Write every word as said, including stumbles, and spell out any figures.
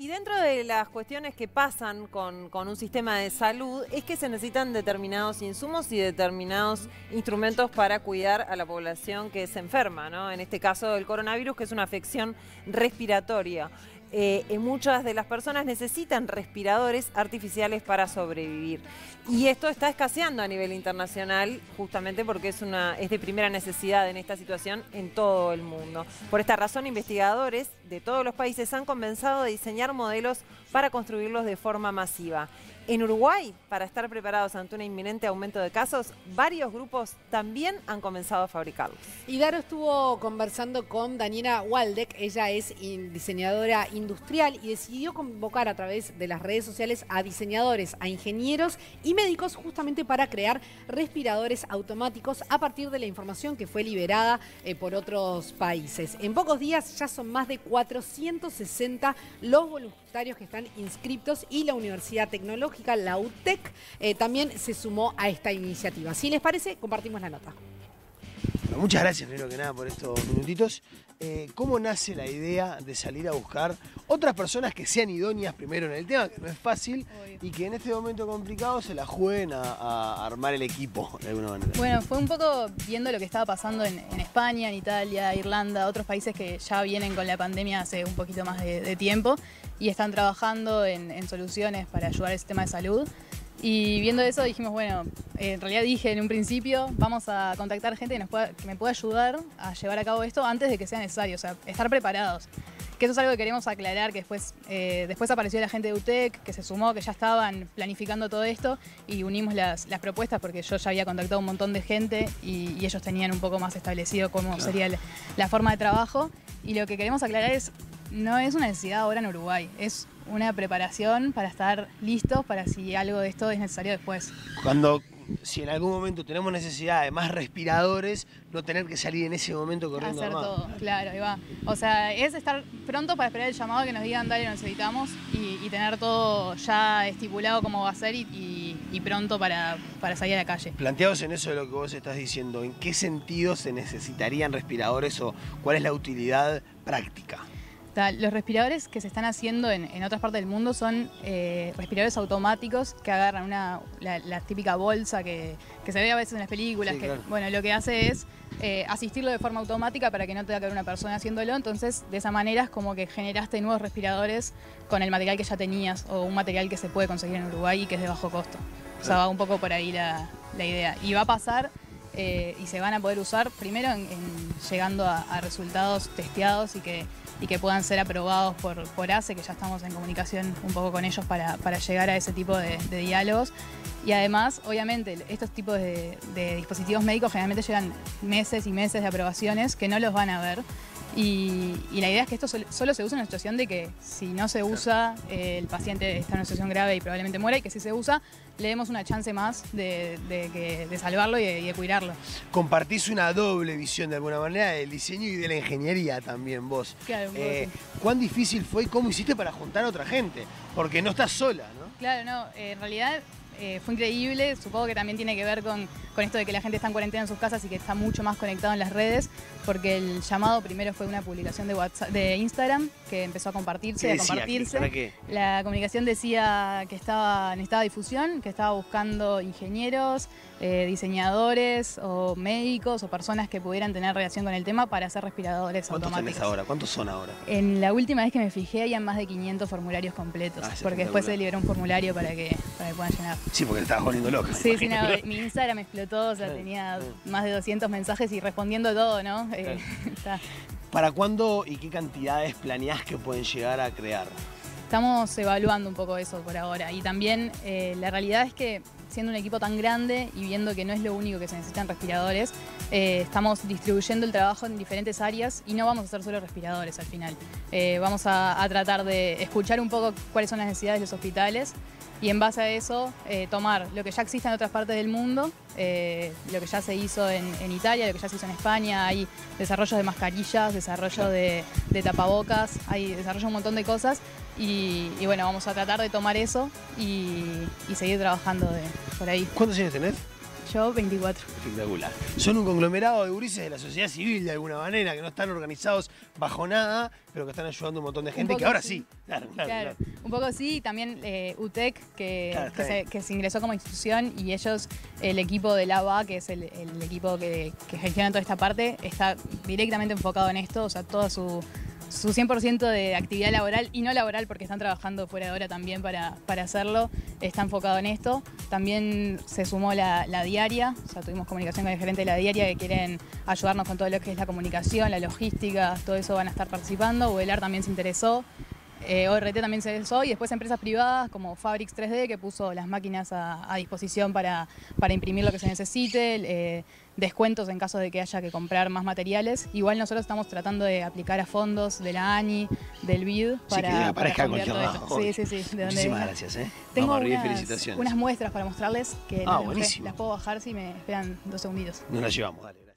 Y dentro de las cuestiones que pasan con, con un sistema de salud es que se necesitan determinados insumos y determinados instrumentos para cuidar a la población que se enferma, ¿no? En este caso el coronavirus, que es una afección respiratoria. Eh, eh, muchas de las personas necesitan respiradores artificiales para sobrevivir. Y esto está escaseando a nivel internacional justamente porque es, una, es de primera necesidad en esta situación en todo el mundo. Por esta razón, investigadores de todos los países han comenzado a diseñar modelos para construirlos de forma masiva. En Uruguay, para estar preparados ante un inminente aumento de casos, varios grupos también han comenzado a fabricarlos. Y Daro estuvo conversando con Daniela Waldeck, ella es diseñadora industrial y decidió convocar a través de las redes sociales a diseñadores, a ingenieros y médicos justamente para crear respiradores automáticos a partir de la información que fue liberada eh, por otros países. En pocos días ya son más de cuatrocientos sesenta los voluntarios que están inscriptos y la Universidad Tecnológica, la U T E C, eh, también se sumó a esta iniciativa. Si les parece, compartimos la nota. Bueno, muchas gracias, primero que nada, por estos minutitos. Eh, ¿Cómo nace la idea de salir a buscar otras personas que sean idóneas primero en el tema, que no es fácil, Obvio. y que en este momento complicado se la jueguen a, a armar el equipo de alguna manera? Bueno, fue un poco viendo lo que estaba pasando en, en España, en Italia, Irlanda, otros países que ya vienen con la pandemia hace un poquito más de, de tiempo y están trabajando en, en soluciones para ayudar al sistema de salud. Y viendo eso dijimos, bueno, eh, en realidad dije en un principio, vamos a contactar gente que, nos pueda, que me pueda ayudar a llevar a cabo esto antes de que sea necesario, o sea, estar preparados. Que eso es algo que queremos aclarar, que después, eh, después apareció la gente de U T E C, que se sumó, que ya estaban planificando todo esto y unimos las, las propuestas porque yo ya había contactado a un montón de gente y, y ellos tenían un poco más establecido cómo claro. sería la, la forma de trabajo. Y lo que queremos aclarar es, no es una necesidad ahora en Uruguay, es una preparación para estar listos para si algo de esto es necesario después. Cuando, si en algún momento tenemos necesidad de más respiradores, no tener que salir en ese momento corriendo. Hacer más. todo, claro, ahí va. O sea, es estar pronto para esperar el llamado que nos digan, dale, nos necesitamos y, y tener todo ya estipulado cómo va a ser y, y, y pronto para, para salir a la calle. Planteados en eso de lo que vos estás diciendo, ¿en qué sentido se necesitarían respiradores o cuál es la utilidad práctica? Los respiradores que se están haciendo en, en otras partes del mundo son eh, respiradores automáticos que agarran una, la, la típica bolsa que, que se ve a veces en las películas. Sí, que, claro. Bueno, lo que hace es eh, asistirlo de forma automática para que no tenga que haber una persona haciéndolo. Entonces, de esa manera es como que generaste nuevos respiradores con el material que ya tenías o un material que se puede conseguir en Uruguay y que es de bajo costo. O sea, va un poco por ahí la, la idea. Y va a pasar eh, y se van a poder usar primero en, en llegando a, a resultados testeados y que y que puedan ser aprobados por, por A C E, que ya estamos en comunicación un poco con ellos para, para llegar a ese tipo de, de diálogos. Y además, obviamente, estos tipos de, de dispositivos médicos generalmente llevan meses y meses de aprobaciones que no los van a ver. Y, y la idea es que esto solo, solo se usa en una situación de que si no se usa, eh, el paciente está en una situación grave y probablemente muera, y que si se usa, le demos una chance más de, de, de, de salvarlo y de, y de cuidarlo. Compartís una doble visión de alguna manera del diseño y de la ingeniería también vos. Claro, eh, ¿Cuán difícil fue y cómo hiciste para juntar a otra gente? Porque no estás sola, ¿no? Claro, no, eh, en realidad eh, fue increíble, supongo que también tiene que ver con, con esto de que la gente está en cuarentena en sus casas y que está mucho más conectado en las redes, porque el llamado primero fue una publicación de WhatsApp, de Instagram, que empezó a compartirse, ¿Qué a decía? compartirse. ¿Para qué? La comunicación decía que estaba, necesitaba difusión, que estaba buscando ingenieros, eh, diseñadores o médicos o personas que pudieran tener relación con el tema para hacer respiradores ¿Cuántos automáticos. tenés ahora? ¿Cuántos son ahora? En la última vez que me fijé había más de quinientos formularios completos, Ah, porque después se liberó un formulario para que, para que puedan llenar. Sí, porque te estabas volviendo loca. Sí, sí, no, mi Instagram explotó, o sea, Claro, tenía claro. más de doscientos mensajes y respondiendo todo, ¿no? Eh, está. ¿Para cuándo y qué cantidades planeás que pueden llegar a crear? Estamos evaluando un poco eso por ahora y también eh, la realidad es que siendo un equipo tan grande y viendo que no es lo único que se necesitan respiradores, eh, estamos distribuyendo el trabajo en diferentes áreas y no vamos a hacer solo respiradores al final. Eh, vamos a, a tratar de escuchar un poco cuáles son las necesidades de los hospitales y en base a eso eh, tomar lo que ya existe en otras partes del mundo, eh, lo que ya se hizo en, en Italia, lo que ya se hizo en España, hay desarrollos de mascarillas, desarrollo de, de tapabocas, hay desarrollo de un montón de cosas y, y bueno, vamos a tratar de tomar eso y, y seguir trabajando de, por ahí. ¿Cuántos años tenés? yo veinticuatro. Espectacular. Son un conglomerado de gurises de la sociedad civil de alguna manera, que no están organizados bajo nada, pero que están ayudando a un montón de gente, que ahora sí. sí. Claro, claro, claro. claro. Un poco sí, también eh, U T E C, que, Claro, que, se, que se ingresó como institución, y ellos, el equipo del A B A, que es el, el equipo que, que gestiona toda esta parte, está directamente enfocado en esto, o sea, toda su... su cien por ciento de actividad laboral y no laboral, porque están trabajando fuera de hora también para, para hacerlo, está enfocado en esto. También se sumó la, la diaria, o sea, tuvimos comunicación con el gerente de la diaria, que quieren ayudarnos con todo lo que es la comunicación, la logística, todo eso van a estar participando. Uvelar también se interesó. Eh, O R T también se interesó, y después empresas privadas como Fabrics tres D, que puso las máquinas a, a disposición para, para imprimir lo que se necesite, eh, descuentos en caso de que haya que comprar más materiales. Igual nosotros estamos tratando de aplicar a fondos de la ANI, del B I D, para, sí, que aparezca para cualquier lado. Sí, sí, sí. De Muchísimas donde gracias, ¿eh? Tengo Vamos arriba y unas, felicitaciones. unas muestras para mostrarles que Ah, las, buenísimo. las puedo bajar si me esperan dos segunditos. Nos las llevamos, dale.